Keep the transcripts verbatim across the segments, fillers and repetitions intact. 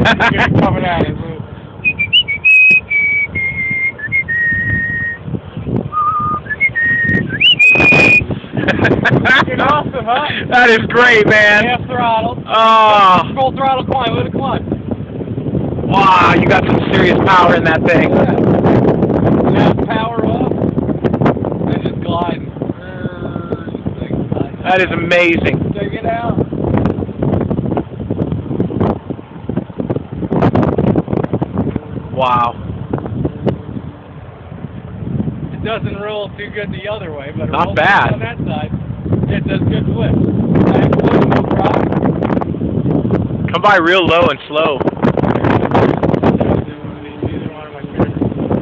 It's coming out. Fucking awesome, huh? That is great, man. Half throttle. Oh. Full throttle climb with a clutch. Wow, you got some serious power in that thing. Yeah. Now power up. And just gliding. That is amazing. Check it out. Wow. It doesn't roll too good the other way, but it Not rolls bad. on that side. It does good flip. Nice flip, no drop. Come by real low and slow. Either one of my favorites.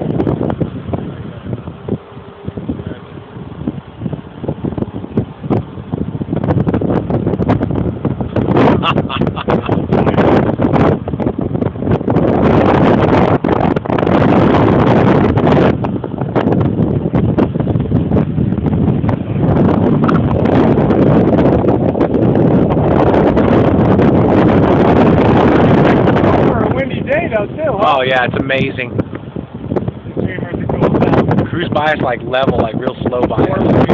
Too, huh? Oh yeah, it's amazing. Cruise bias like level, like real slow bias.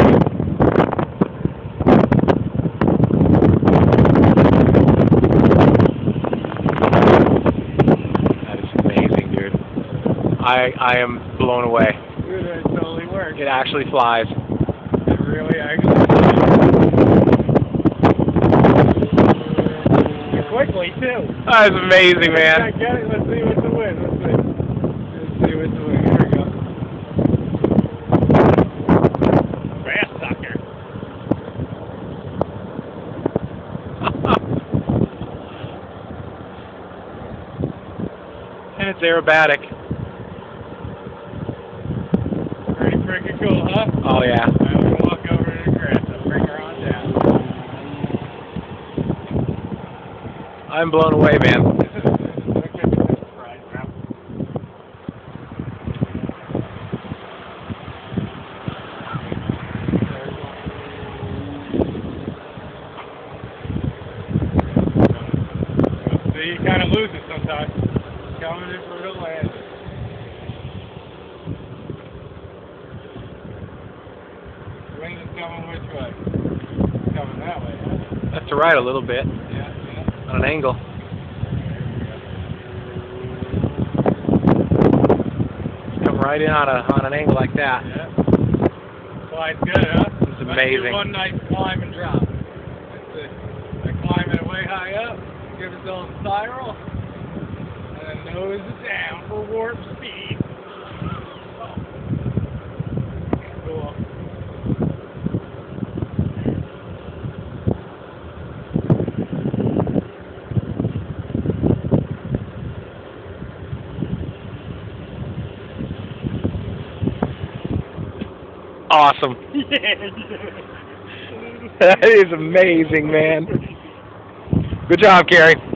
That is amazing, dude. I I am blown away. Dude, it totally works. It actually flies. It really actually flies. Quickly too. That is amazing, man. I get it. Let's see what's the win. Let's see. Let's see what's the win. Here we go. Fast sucker. And it's aerobatic. Pretty freaking cool, huh? Oh yeah. I'm gonna walk over to the grass and bring her on down. I'm blown away, man. See, you kind of lose it sometimes. Coming in for the land. The wind is coming which way? It's coming that way, huh? That's to right a little bit. Yeah, yeah. On an angle. Come right in on a on an angle like that. Yeah. Slide's good, huh? It's amazing. One nice climb and drop. That's it. I climb it way high up, give it a little spiral, and then nose it down for warp speed. Cool. Awesome. That is amazing, man. Good job, Kerry.